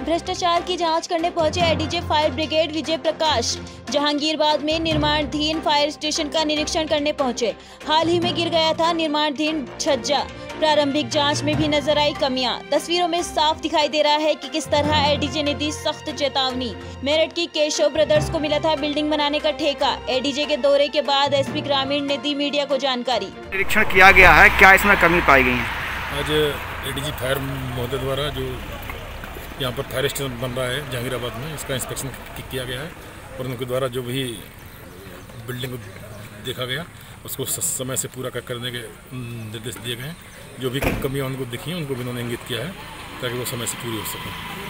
भ्रष्टाचार की जांच करने पहुंचे ADJ fire brigade Vijay Prakash Jahangirabad में निर्माणाधीन फायर स्टेशन का निरीक्षण करने पहुंचे। हाल ही में गिर गया था निर्माणाधीन छज्जा। प्रारंभिक जांच में भी नजर आई कमियां। तस्वीरों में साफ दिखाई दे रहा है कि किस तरह एडीजे ने दी सख्त चेतावनी। मेरठ की केशव ब्रदर्स को मिला था बिल्डिंग बनाने का ठेका। एडीजे के दौरे के बाद एसपी ग्रामीण ने दी मीडिया को जानकारी। निरीक्षण किया गया है, क्या इसमें कमी पाई गई है? आज एडीजी फायर महोदय द्वारा जो यहाँ पर फायर स्टेशन बन रहा है जहांगीराबाद में, इसका इंस्पेक्शन किया गया है और उनके द्वारा जो भी बिल्डिंग को देखा गया उसको समय से पूरा करने के निर्देश दिए गए हैं। जो भी कमियाँ उनको दिखी हैं उनको भी उन्होंने इंगित किया है ताकि वो समय से पूरी हो सके।